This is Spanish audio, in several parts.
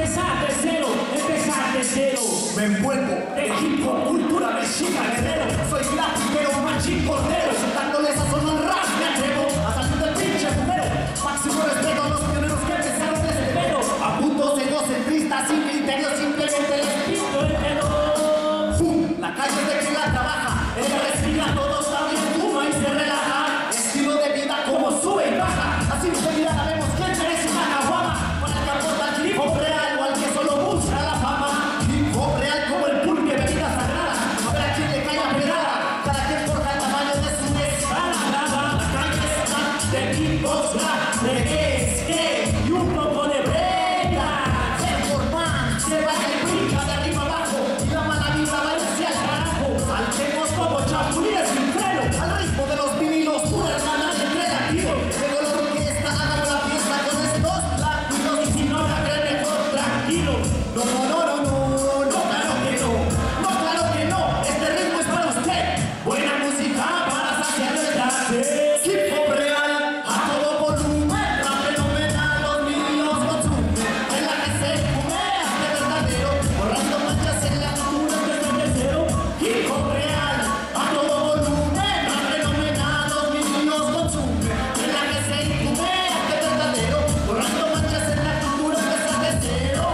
Empezar de cero. Me envuelvo De hip hop, cultura mexicana, guerrero. soy latiguero, machín cordero, dándole sazón al rap, me atrevo a salir del pinche primero. Máximo respeto a los pioneros que empezaron desde cero. A putos egocentristas, sin criterio, simplemente les pinto el dedo. ¡Fum! La calle es de quien la trabaja, ella respira, todo está bien, fuma y se relaja. Estilo de vida como sube y baja, así de mirada vemos quién merece una caguama. Para el que aporta el hip hop real o al que solo busca la fama. Hip hop real como el pulque, bebida sagrada. A ver a quién le cae la pedrada, cada quien forja el tamaño de su escala. La calle está de hip hop rap, de skate y un poco de brega. El forman se baja y brinca de arriba abajo y la mala vibra va hacia el carajo. Saltemos como chapulines sin freno, al ritmo de los vinilos, pura hermana de relativo. Luego la orquesta haga la fiesta con estos latinos y si no la creen mejor tranquilo. No, no, no, no, no, no, claro que no, no, claro que no, este ritmo es para usted. Buena música para saciar el placer. Hip hop real, a todo volumen, rap fenomenal, los niños consumen. En la que se fumea de verdadero, borrando manchas en la cultura desde cero. Hip hop real, a todo volumen, rap fenomenal, los niños consumen. En la que se fumea de verdadero, borrando manchas en la cultura desde cero.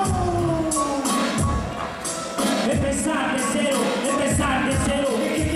Empezar de cero. Empezar de cero,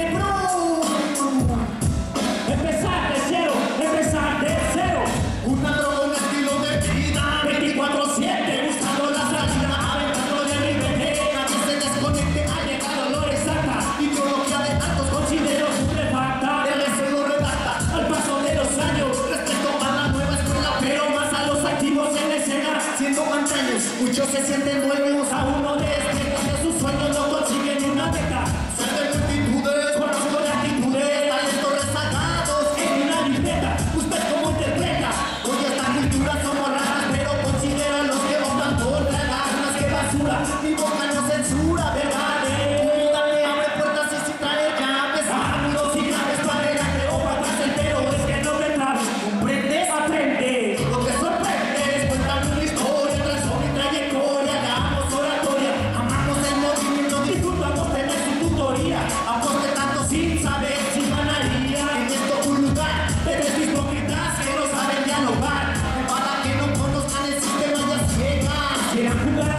de cero. Una droga, un estilo de vida 24/7, buscando la salida, aventando de nivel. Nadie se desconecte, ha llegado lo exacta. Ideología de tantos Considero putrefacta. el eso lo redacta. Al paso de los años, Respeto a la nueva escuela, pero más a los activos en la escena. siendo antaños, muchos se sienten dueños. A uno de sus sueños no consiguen una beca. Ser de multitudes, Conozco de actitudes talentos rezagados. en una libreta. ¿Usted cómo interpreta? Oye, esta cultura somos raras, pero consideran los que optan por tragarlas. ¡Qué basura! Mi boca no censura, ¿verdad? Comida que abre puertas y si trae llaves. Amigos y graves para el arte o para el pero es que no te traes. ¿Comprendes? Aprende. Lo que sorprende es cuentarme una historia, trazó mi trayectoria, hagamos oratoria, amamos el movimiento, Disfrutamos tener su tutoría. aporte tanto sin saber si ganaría. En esto un lugar de tres hipócritas que no saben dialogar, para que no conozcan el sistema ya ciegas. Quieran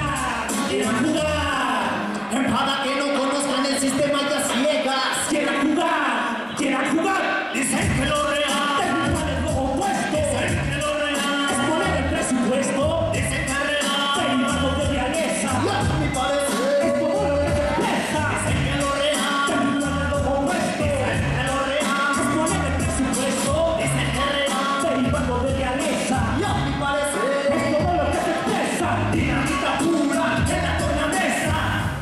jugar. Para que no conozcan el sistema ya ciegas. Quieran jugar. Dicen que lo real, Terminar el logo opuesto. dicen que lo real, Exponer el presupuesto. dicen que es real. Derivado de realeza. Y a mi parecer, Es todo lo que te expresa. dicen que lo real, Terminar el logo opuesto. que lo real, Exponer el presupuesto. dicen que es real. Derivado de realeza. Y a mi parecer, Es todo lo que te expresa. dinamita pura en la tornamesa.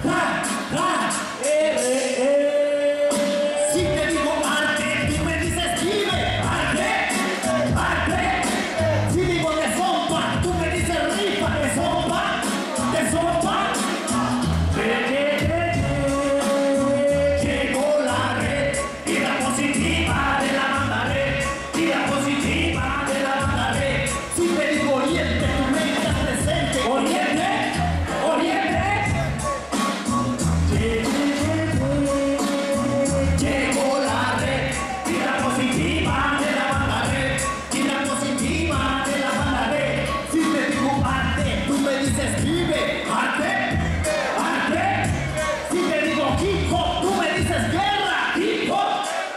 Si te digo arte, tú me dices vive. Arte. Si digo de sopa, tú me dices rifa. De sopa. Llegó la red, vida positiva de la banda red, vida positiva de la banda red. Si te digo oriente, tú me dices presente. Oriente. Llegó la red, vida positiva de la banda red, vida positiva de la banda red. Si te digo arte, tú me dices vive. Arte. Si te digo hip hop, tú me dices guerra. Hip hop.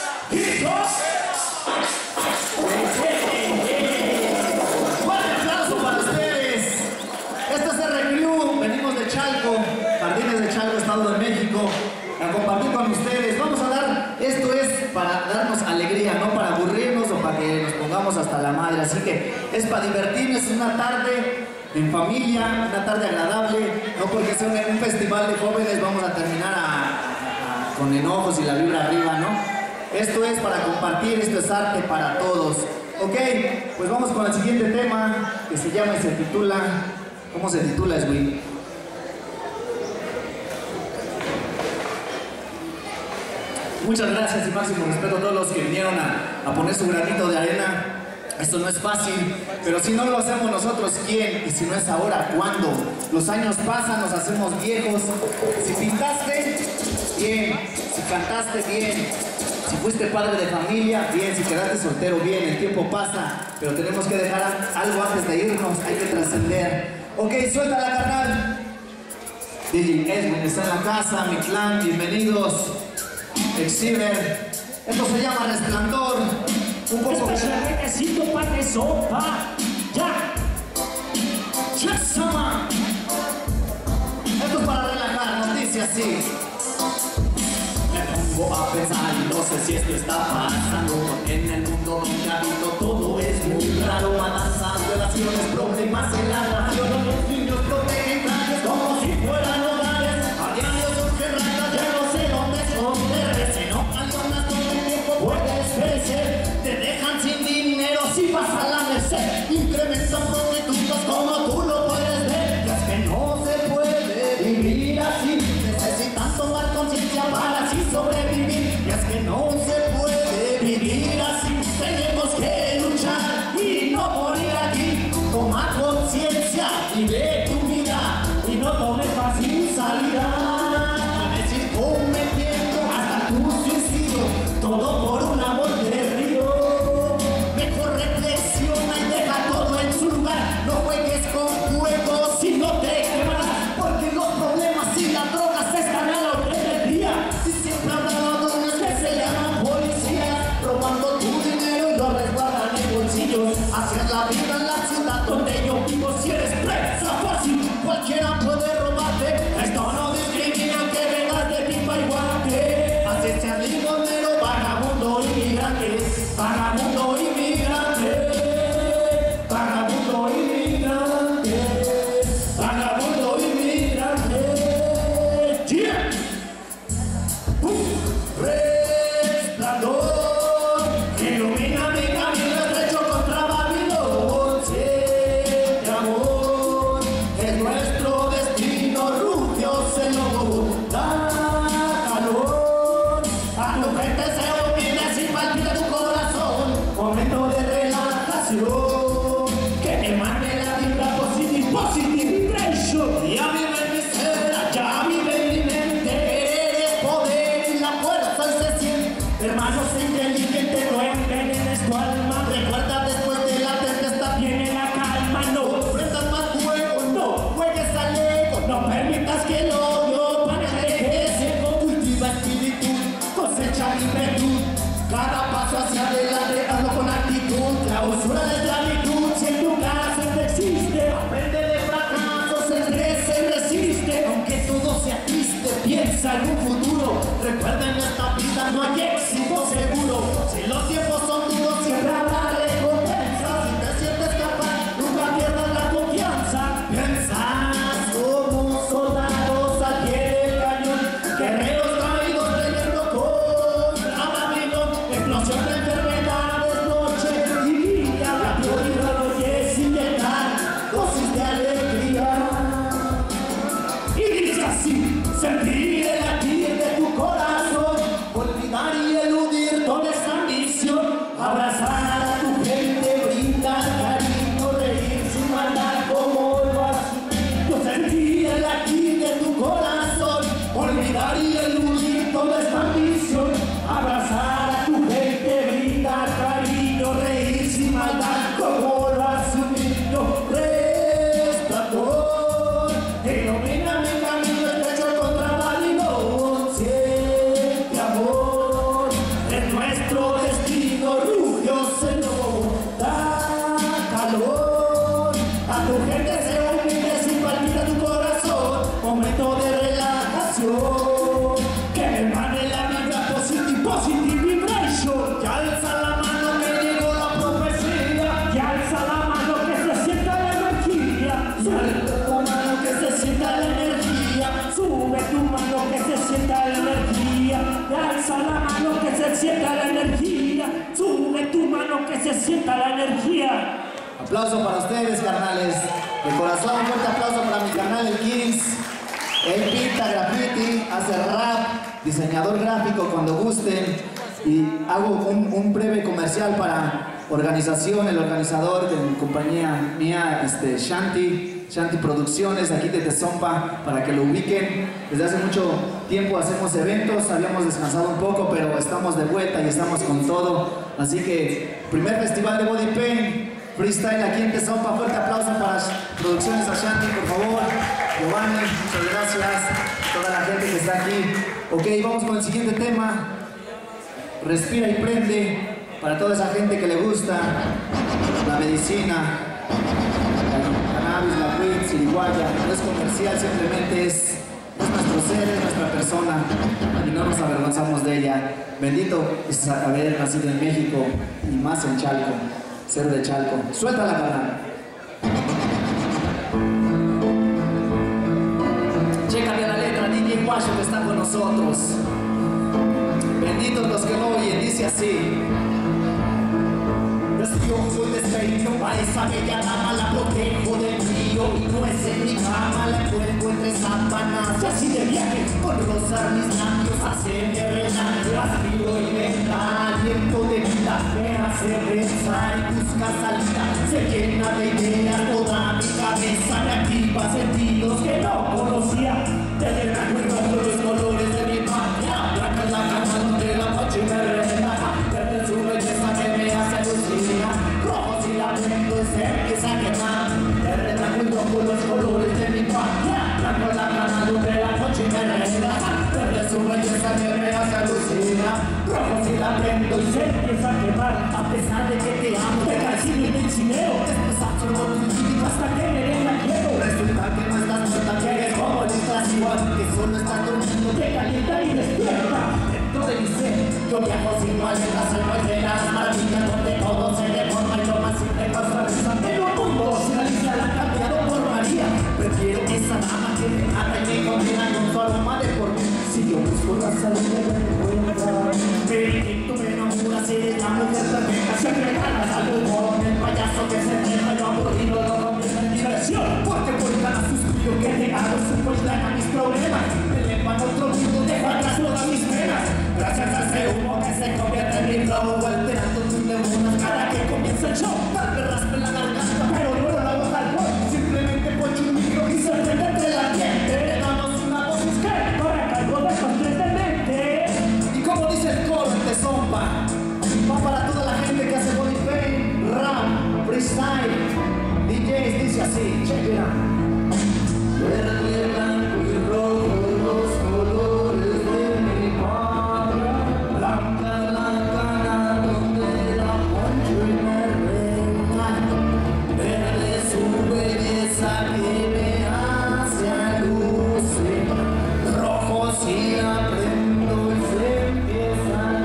Fuerte aplauso para ustedes. Este es R-Crew, venimos de Chalco, Jardines de Chalco, Estado de México, a compartir con ustedes. Vamos a dar, esto es para darnos alegría, no para aburrirnos o para que nos pongamos hasta la madre. Así que es para divertirnos, es una tarde en familia, una tarde agradable, no porque sea un festival de jóvenes vamos a terminar con enojos y la vibra arriba, ¿no? Esto es para compartir, esto es arte para todos. Ok, pues vamos con el siguiente tema que se llama y se titula... ¿Cómo se titula, güey? Muchas gracias y máximo respeto a todos los que vinieron a poner su granito de arena. Esto no es fácil, Pero si no lo hacemos nosotros, ¿quién? Y si no es ahora, ¿cuándo? Los años pasan, nos hacemos viejos. Si pintaste, bien. Si cantaste, bien. Si fuiste padre de familia, bien. Si quedaste soltero, bien. El tiempo pasa, pero tenemos que dejar algo antes de irnos. Hay que trascender. Ok, suelta la carnal. DJ Edwin está en la casa, mi clan, bienvenidos. Exhiber. Esto se llama Resplandor. Un poco Este es el requisito para que sopa. Ya. Chesama. Esto es para relajar, nos dice así. Me pongo a pensar y no sé si esto está pasando. En el mundo donde habito todo es muy raro. Amenazas, relaciones, problemas en la relación. Los niños protegen calles como si fueran hogares. A diario surgen ratas, ya no sé dónde esconder. Se enojan zonas todo el tiempo puedes perecer. Te dejan sin dinero si vas a la merced. Incrementan prostitutos como tú lo puedes ver. Y es que no se puede vivir así. Necesitan tomar conciencia para así sobrevivir. Y es que no se puede vivir así. Tenemos que luchar y no morir aquí. Toma conciencia y ve tu vida. Y no tomes fácil salida. Puedes ir cometiendo hasta tu suicidio. Todo por un amor perdido. Mejor reflexiona y deja todo en su lugar. No juegues con fuego si no te quemarás. Porque los problemas y las drogas están a la orden del día. Y siempre habrá ladrones que se llaman policías, robando tu dinero y lo resguardan en bolsillos. Así es la vida en la ciudad donde yo vivo. Si eres presa fácil, cualquiera puede robarte. Esto no discrimina que vengas de pipa y guante. Así seas limonero, vagabundo inmigrante. Vagabundo inmigrante. Vagabundo inmigrante. Vagabundo inmigrante. Yeah. Resplandor, ilumina mi camino estrecho contra Babilón. Siente amor, es nuestro destino, rubio se lo da calor. A tu gente se olvida si palpita tu corazón. Momento de relajación, que te mande la vibra positive vibration. Ya vive mi ser, ya vive mi mente. Eres poder y la fuerza se siente. Hermanos inteligentes, no envenenes tu alma. Recuerda, después de la tempestad viene la calma. No prendas más fuego, no juegues al ego. No permitas que el odio paralice. Cultiva espíritu, cosecha virtud. Cada paso hacia adelante, hazlo con actitud. Clausura de esclavitud, si en tu casa no existe. Aprende de fracasos, el crece, resiste. Aunque todo sea triste, piensa en un futuro. Recuerda, en esta vida no hay éxito seguro. Si los tiempos son duros, siempre habrá recompensa. Si te sientes capaz, nunca pierdas la confianza. Piensa, somos soldados al pie del cañón. Guerreros caídos peleando contra Babilón. Explosión de enfermedades, noche y día. La prioridad hoy es inyectar dosis de alegría. Y dice así, sentir el latir de tu corazón, olvidar y eludir toda esa ambición, abrazar a tu gente, brindar cariño, reír sin maldad como lo haces. Yo sentí el latir de tu corazón, olvidar y eludir toda esta ambición, abrazar a tu gente, brindar cariño, reír sin maldad como lo hace un niño. Resplandor, ilumina mi camino estrecho contra Babilón. Siente amor, es nuestro destino, rubio se lo da calor. A tu gente se humilde si palpita tu corazón. Momento de relajación, que emane la vibra positive vibration. Ya alza la mano que llegó la profecía. Ya alza la mano que se sienta la energía. Sube tu mano que se sienta la energía. Sube tu mano que se sienta la energía. Ya alza la mano que se sienta la energía. Sube tu mano que se sienta la energía. Aplauso para ustedes, carnales. De corazón, un fuerte aplauso para mi carnal, el Kings. Él pinta graffiti, hace rap, diseñador gráfico cuando gusten. Y hago un breve comercial para organización, el organizador de mi compañía mía, Shanti Producciones, aquí de Tezompa, para que lo ubiquen. Desde hace mucho tiempo hacemos eventos, habíamos descansado un poco, pero estamos de vuelta y estamos con todo. Así que, primer festival de Body Paint Freestyle aquí en Tezompa. Fuerte aplauso para Producciones a Shanti, por favor. Giovanni, muchas gracias. Toda la gente que está aquí. Ok, vamos con el siguiente tema. Respira y prende. Para toda esa gente que le gusta la medicina, la cannabis, la weed, siriguaya. No es comercial, simplemente es nuestro ser, es nuestra persona y no nos avergonzamos de ella. Bendito es haber nacido en México y más en Chalco, ser de Chalco. Suelta la carnal. Chécate la letra, DJ Guacho que está con nosotros. Benditos los que lo oyen, dice así. Yo soy despecho, a esa bella dama la protejo del frío y no es en mi cama, la encuentro entre sábanas y así de viaje, con rozar mis labios, hacerme renar, aspiro y me da aliento de vida, me hace pensar y busca salida, se llena de ideas toda mi cabeza, me activa sentidos que no conocía, desde el blanco y rojo los colores de mi patria, blanca es la cama donde la noche me relaja, verde su belleza que me hace alucinar. Rojos y la prendo y se empieza a quemar. Verde, blanco y rojo los colores de mi patria. Blanco es la cana donde la noche me relaja. Verde su belleza que me hace alucinar. Rojos y la prendo y se empieza a quemar. A pesar de que te amo, te calcino y te chineo. Después absorbo tu líquido hasta que me den la quiero. Resulta que no estás muerta, que eres como estás igual. Que solo estás durmiendo, te calienta y despierta. Dentro de mi ser, yo viajo sin maletas, el país de las maravillas donde todo se deforma y lo más simple pasa pensando en un mundo. Si la lista la han cambiado por María, prefiero esa dama que me mata y me combina con su aroma de por mí. Si yo busco la salud me encuentra, Benedicto me enamora, eres la mujer perfecta. Siempre ganas algo con el payaso que se deja yo aburrido, lo convierte en diversión. Porque por cada suspiro que te hago supo a mis problemas. Me elevan otro mundo, dejo atrás todas mis penas. Gracias a ese humo que se convierte en mi flow, alterando tus neuronas cada que comienza el show. Tal vez raspe la garganta, pero no lo hago tal cual. Simplemente poncho un micro y se prende entre la gente. Le damos una dosis que corre a cargo de completamente. Y como dice el coro en Tezompa, va para toda la gente que hace body paint, rap, freestyle, DJs, dice así, check it out. Verde, blanco y rojo, los colores de mi patria. Blanca la cana donde la poncho y me relajo. Verde su belleza que me hace alucinar. Rojo si la prendo y se empieza a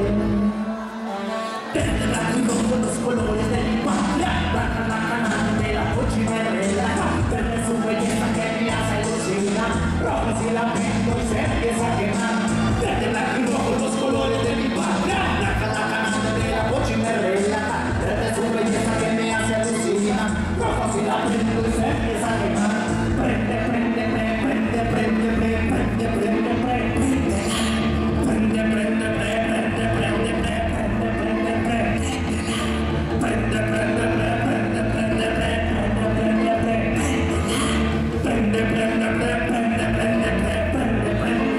quemar. Verde, blanco y rojo los colores de mi patria. Blanca la cana donde la poncho y me relaja. Verde su belleza que me hace alucinar. Rojo si la prendo y se empieza a quemar. Verde, blanco y rojo los colores de mi patria. Blanca la cana donde la poncho y me relaja. Verde su belleza que me hace alucinar. Rojo si la prendo y se empieza a quemar. Prende, prende, prende, prende, prende, prende, prende, prende, prende. Prende, prende, prende, prende, prende, prende, prende, prende. Prende, prende, prende, prende, prende, prende, prende, prende. Prende, prende, prende, prende, prende,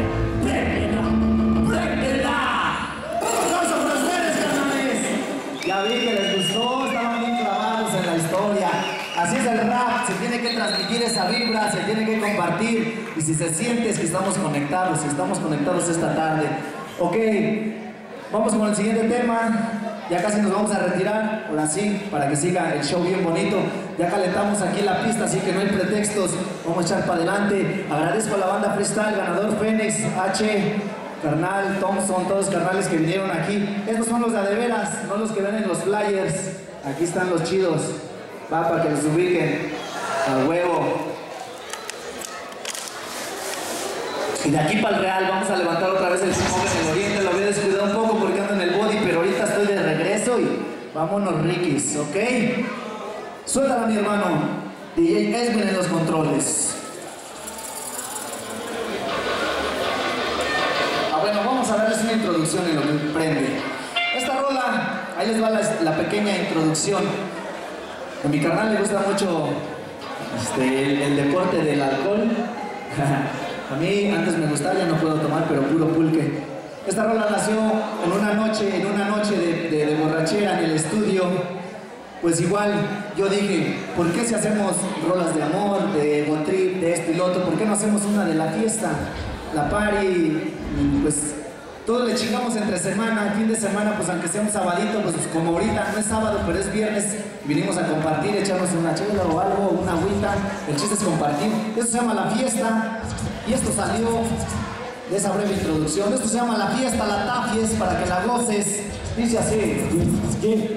prende, préndela. ¡Aplausos para ustedes, carnales! Ya vi que les gustó, estaban bien clavados en la historia. Así es el rap, se tiene que transmitir esa vibra, se tiene que compartir. Y si se siente es que estamos conectados esta tarde. Ok, vamos con el siguiente tema. Ya casi nos vamos a retirar, ahora sí, para que siga el show bien bonito. Ya calentamos aquí la pista, así que no hay pretextos. Vamos a echar para adelante. Agradezco a la banda Freestyle, ganador Fénix, H, carnal, Thompson, todos los carnales que vinieron aquí. Estos son los de veras, no los que ven en los flyers. Aquí están los chidos. Va para que los ubiquen. A huevo. Y de aquí para el Real vamos a levantar otra vez el Simón en el Oriente. Lo había descuidado un poco porque ando en el body, pero ahorita estoy de regreso y vámonos riquis, ¿ok? Suéltala, mi hermano. DJ Esmin en los controles. Bueno, vamos a darles una introducción en lo que prende. Esta rola ahí les va la pequeña introducción. A mi carnal le gusta mucho el deporte del alcohol. A mí antes me gustaba, ya no puedo tomar, pero puro pulque. Esta rola nació en una noche de borrachera en el estudio. Pues igual yo dije, ¿por qué si hacemos rolas de amor, de ego trip, de esto y lo otro? ¿Por qué no hacemos una de la fiesta? La party, pues todos le chingamos entre semana, el fin de semana, pues aunque sea un sabadito, pues como ahorita no es sábado, pero es viernes, vinimos a compartir, echarnos una chela o algo, una agüita, el chiste es compartir. Esto se llama La Fiesta, y esto salió de esa breve introducción. Esto se llama La Fiesta, la tafies, para que la goces. Dice así.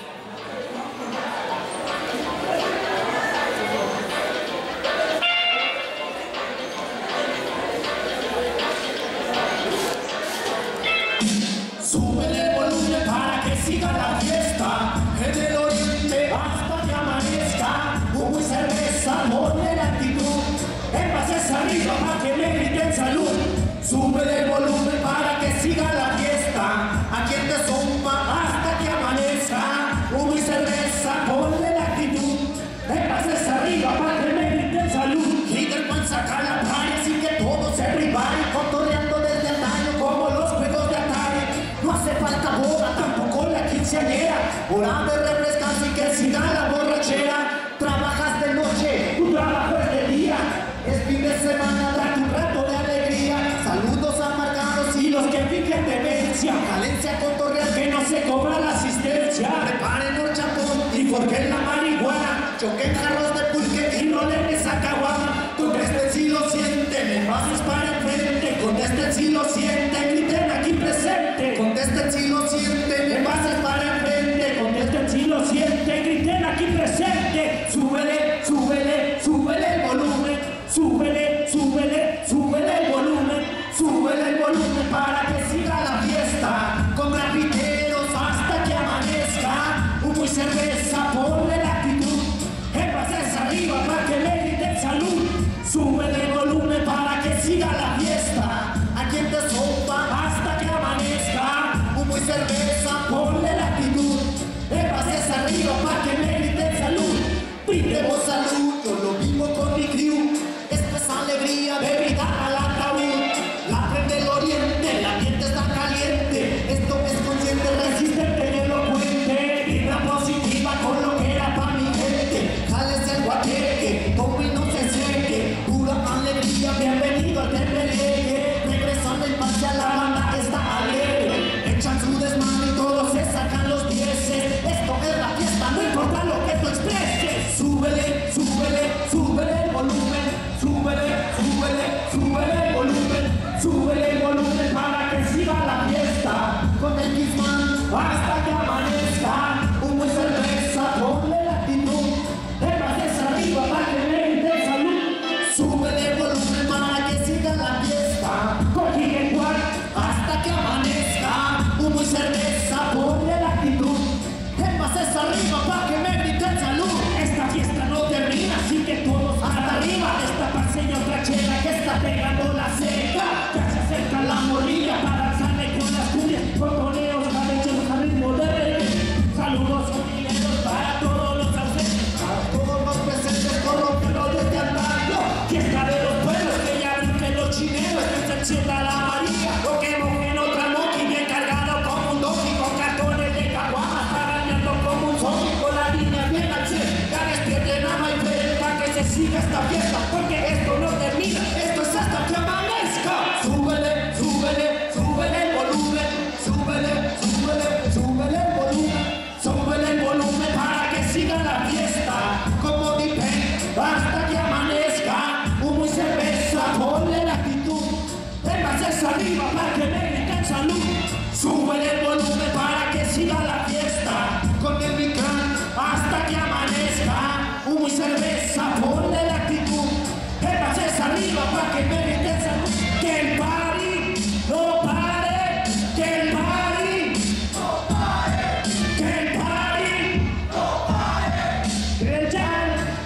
Súbele el volumen para que siga la fiesta. En el oriente hasta que amanezca. Humo y cerveza, ponle la actitud. Envases arriba para que me griten salud. Súbele el volumen para que siga la fiesta. Aquí en Tezompa hasta que amanezca. Humo y cerveza, ponle la actitud. Envases arriba para que me griten salud. Y del pan saca la playa así que todos se preparen. Cotorreando desde antaño como los juegos de Atari. No hace falta boda, tampoco la quinceañera. Hora de refrescarse y que siga la borrachera. Trabajas de noche, tu trabajo es de día. Es fin de semana, date un rato de alegría. Saludos amargados y los que fingen demencia. Calense a cotorrear que no se cobra la asistencia. Preparen el chapón y forjen la marihuana. Choquen jarros de pulque y rolen esa caguama. Contesten si lo sienten, envases para enfrente. Contesten si lo sienten, griten aquí presente. Contesten si lo sienten, envases para enfrente. Contesten si lo sienten, griten aquí presente. Súbele, súbele, súbele el volumen. Súbele, súbele, súbele el volumen. Súbele el volumen para que siga la fiesta. Con grafiteros hasta que amanezca. Humo y cerveza, ponle la actitud. Envases arriba para que me griten salud. Súbele el volumen para que siga la fiesta. Aquí en Tezompa hasta que amanezca. Humo y cerveza, ponle la actitud. Envases arriba para que me griten salud. Brindemos salud, yo lo vivo con mi crew. Esto es alegría, bebida al ataúd. La red del oriente, el ambiente está caliente. Esto es consciente, resistente y elocuente. Vibra positiva con lo que era pa' mi gente. Jálese el guateque, tome y no se seque. Pura alegría, bienvenido al Tembeleque. Regresando en paz a la banda está alegre. Echan su desmano y todos se sacan los dieces. Esto es la fiesta, no importa lo que tú expreses. Súbele, súbele, súbele el volumen. Súbele, súbele, súbele el volumen. Súbele el volumen para que siga la fiesta. Con el Kisman hasta que amanezca. Humo y cerveza, ponle la actitud. Envases arriba para que me griten salud. Súbele el volumen para que siga la fiesta. Con Igual hasta que amanezca. Humo y cerveza, ponle la actitud. Envases arriba para que me griten salud. Esta fiesta no termina, así que todos hasta arriba. Esta paseña otra chela que está pegando la seca. Ya se acerca la morrilla para danzarle con las cumbias. Coconeos, cabellos al ritmo de reggae. Saludos familiares para todos los ausentes. Para todos los presentes corrompidos desde antaño. Fiesta de los pueblos que ya brinquen los chineros. Que se encienda la María. Lo que mojen otra moqui bien cargado como un donkey. Con cartones de caguamas arañando como un zombie. Con la línea bien al cielo. Ya despierten a Maipel para que se siga esta fiesta. Porque esto no termina, esto es hasta que amanezca. Súbele, súbele, súbele el volumen. Súbele, súbele, súbele el volumen. Súbele el volumen para que siga la fiesta. Como dicen, hasta que amanezca. Humo y cerveza, ponle la actitud. Envases arriba para que me griten salud. Súbele el volumen para que siga la fiesta. Con el micrán hasta que amanezca. Humo y cerveza, ponle la actitud. Envases arriba para que me griten salud. Que el party no pare. Que el party no pare. Que el party no pare. Que el jam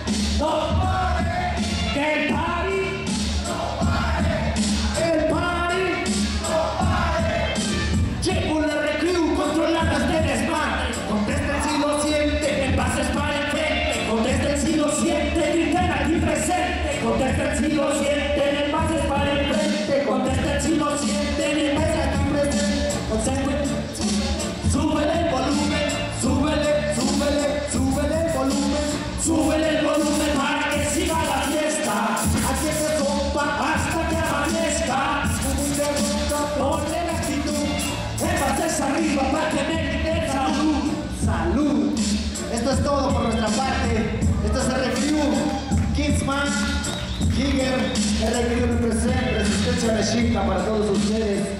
no pare. Que el party no pare. El party no pare. Llegó la recreo controlando este desmadre. Esto es todo por nuestra parte. Esto es RQ, Kingsman, Giger, RQ represent, Resistencia Mexica para todos ustedes.